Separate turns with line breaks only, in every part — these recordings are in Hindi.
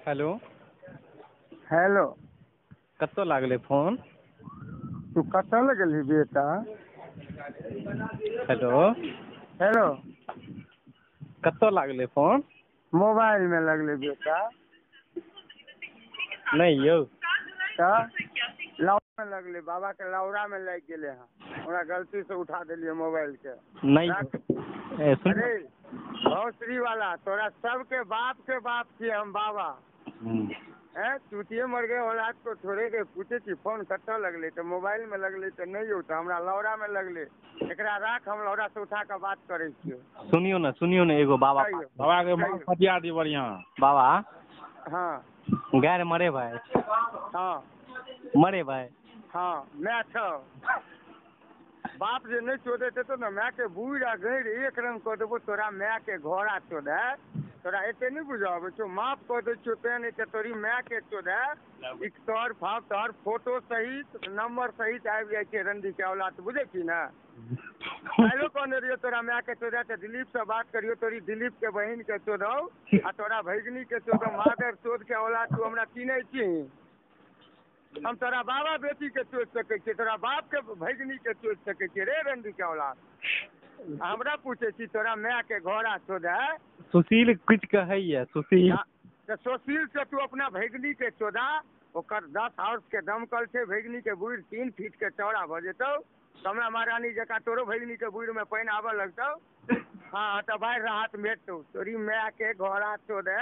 हेलो।
हेलो।
कत्तो लागले फोन?
तू कतऽ लगली बेटा?
हेलो।
हेलो।
कत्तो लागले फोन?
मोबाइल में लगले बेटा।
नहीं यौ।
लौड़ा में लगले, बाबा के लौड़ा में लग गेले हैं। हमरा गलती से उठा दिलिए मोबाइल के।
नहीं
अरे भौसरी वाला, तोरा सबके बाप छिए हम बाबा। चूतिए मर गए औलाद को छोड़े के पूछे छी फोन कत्तो लगले तो मोबाइल में लगले तो नहीं हो तो हमरा लौड़ा में लगले। एकरा राख, हम लौड़ा से उठा के बात करे छियो।
सुनियो न एगो बाबा
के
मां पटिया दी बढ़िया। बाबा।
हाँ।
गैर मरे भाई।
हाँ।
मरे भाई।
हाँ मैं छो बाप जे नहीं चोदे तो ना मैं के बूढ़ आ गई एक रंग कर देबो तोरा मैं के घोड़ा चोदे। तोरा एते नहीं बुझाबे छो, माफ कर दे छो ते नहीं तो तोरी मैं के चोदे। एक तोर फोटो सहित नंबर सहित आबि जाय छे रंडी के औलाद, बुझे छी ना। काल्हो कहने रहियो तोरा मैं के चोदे तो दिलीप से बात करियो, तोरी दिलीप के बहन के चोदो आ तोरा भैगनी के चोदो। मादर चोद के औलाद तू हमरा चिन्है छी? हम तोरा बाबा बेटी के चोद सके छी, तोरा बाप के भैगनी के चोद सके छी रे रंडी के औलाद। हमरा पूछे छी तोरा मैं के घोड़ा चोदे।
सुशील कुछ कहैया सुशील।
तो सुशील से तू अपना भैगनी के चोदा। ओकर 10 हाउस के दमकल छे, भैगनी के बूढ़ 3 फीट के चौड़ा भ जेतौ। कमला महारानी जका तोरो भैगनी के बूढ़ में पानी आबे लगतौ। हाँ तो बाढ़ राहत मेटतौ। तोरी मैं के घोड़ा चोदे।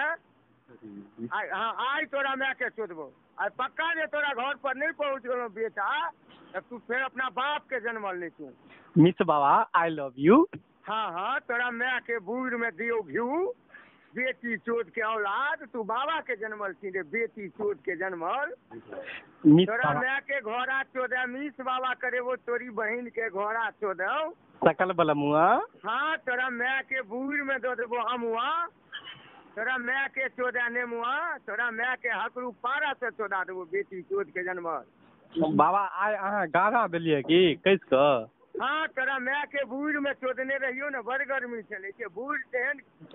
हाँ आई तोरा मैं के चोदबो। आ पक्का जे तोरा घर पर नहीं पहुंच गलो बेटा तो तू फिर अपना बाप के जन्म ले तू।
मिस बाबा आई लव यू।
हाँ तोरा मैं के बूढ़ में दियो घिऊ। बेटी चोद के औलाद, तू बाबा के जन्मल छी रे, बेटी चोद के जन्मल। तोरा मैं के घोड़ा चोदे मिस बाबा करे वो तोरी बहन के घोड़ा चोदो।
सकल बला मुआ।
हाँ तोरा मैं के बूढ़ में दो देबो अमुआ। तोरा मैं के चोदा नेमुआ। तोरा मैं के हकरू पारा से चोदा देबो बेटी चोद के जन्मल।
बाबा आइ अहाँ गाना देलिए की कैस क?
हाँ तोरा मैं के बूढ़ में चोदने रहियो ना, बड़ गर्मी चले के बूढ़ तेहन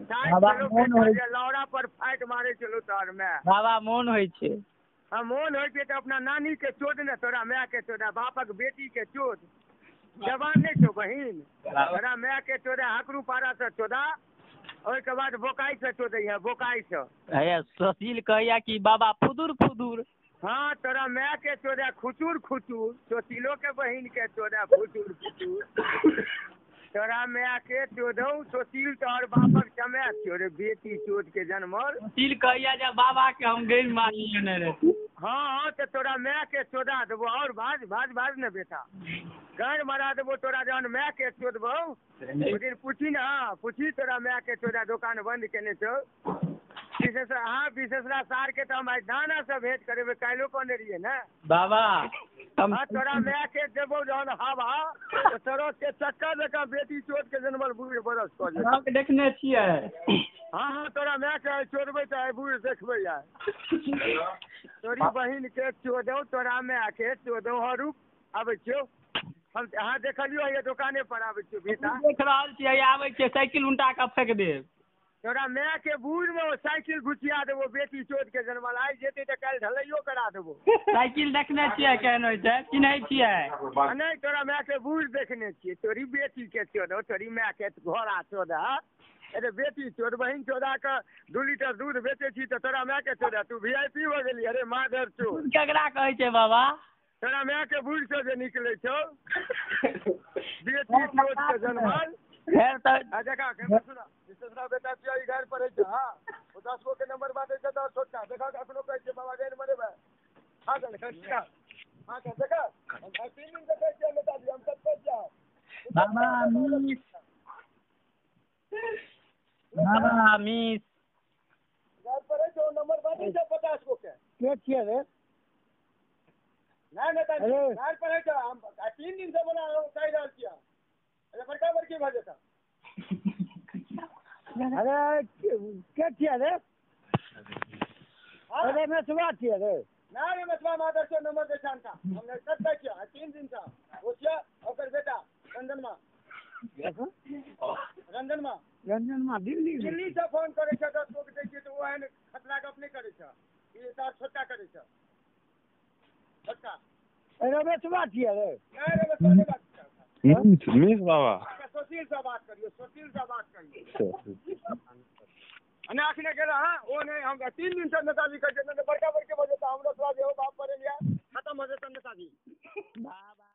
लौड़ा पर फाइट मारे चलो तोर मैं।
बाबा मोन होइ छे।
हाँ मोन होइ छे तो अपना नानी के चोद ने, तोरा मैं के चोदा बापक बेटी के चोद। जवान नहीं छो बहिन? तोरा मैं के चोदा हकरू पारा से चोदा। और के बाद बोकाई से चोदे है, बोकाई से।
सुशील कहया कि बाबा फुदुर फुदुर।
हाँ तोरा मैं के चोदा खुचुर खुचुर। सुशीलो के बहिन के चोदा खुचुर खुचुर। तोरा मैं के चोदौ सुशील तोहर बापक समय छियो रे, बेटी चोद के जन्मल।
सुशील कहया जे बाबा के हम गैर मारी लेने रहे।
हाँ तो तोरा मैं के चोदा देबो और भाज ने बेटा। गाड़ मरा देबो तोरा जहन मैं के चोदबो। ओ दिन पूछी ना, पूछी तोरा मैं के चोदा दुकान बंद केने छो। विशेषरा सार के तो हम आज दाना से भेंट करेबे, काल्हो कहने रहिए ना
बाबा।
हाँ तोरा मैं के देबो जहन हवा तो तोरो के चक्का जका बेटी चोद के जन्मल बूढ़ बरस क जेतौ।
हम देखने छियै।
हाँ तोरा मैं के चोदबै त आइ बूढ़ देखबै आइ। तोरी बहिन के चोदौ, तोरा मैं के चोदौ। हरू आबै छियौ हम। अहाँ देखलियो ये दुकाने पर आबै छियौ बेटा।
देख रहल छियै आबै छियै, साइकिल उल्टा के फेंक देब।
तोरा मैं के बूढ़ में साइकिल घुसिया देबो बेटी चोद के जन्मल। आइ जेतै तो काल्हि ढलैयो करा देबो।
साइकिल देखने छियै केहन होइ छै, चिन्है छियै?
नहीं तोरा मैं के बूढ़ देखने छियै। तोरी बेटी के चोदौ, तोरी मैं के घोड़ा चोदा। अरे बेटी चोद बहिन चोदा के 2 लीटर दूध बेचे छी तो तोरा मैं के चोदा। तू VIP हो गेली। अरे माधर चोद
केकरा कहै छै बाबा?
तोरा मैं के बूढ़ से जे निकले छौ बेटी चोद के जन्मल। देखा सुना बेटा छियै घर पर है। हाँ वो 10 गो के नंबर बाटे छै तो छोटका देखा कखनो कहै छै बाबा गैर मरे बे। हाँ देखा हाँ देखा हम 3 दिन से कहै छियै बेटा जी हम सब कहै छियै
बाबा मिस। बाबा मिस
घर पर है जो नंबर बाटे छै 50 गो के छियै रे। नहीं नेता जी घर पर है जो हम 3 दिन से बना कह रहल छियै। अरे बड़का बड़की भऽ जेता। अरे के छियै रे? अरे मेसवा छियै रे। नहीं मेसवा मादर से नंबर दे जानता हम नहीं कहै छियै 3 दिन से वो छियै ओकर बेटा चंदनमा। रंजनमा दिल्ली से फोन करे छ 10 लोग दै छै त ओहन खतरा गप नहीं करे छ ई तार छोटा करे छ छोटा अरे बेचवा छियै रे नहीं रे बेचवा नहीं बात कर
मिस बाबा
सुशील से बात करियो अने आखने के हां ओ नहीं हम 3 दिन से नेताजी कहते बड़का बड़के बजे हमरो थोड़ा जे बाप करे लिया खत्म हो जते नेताजी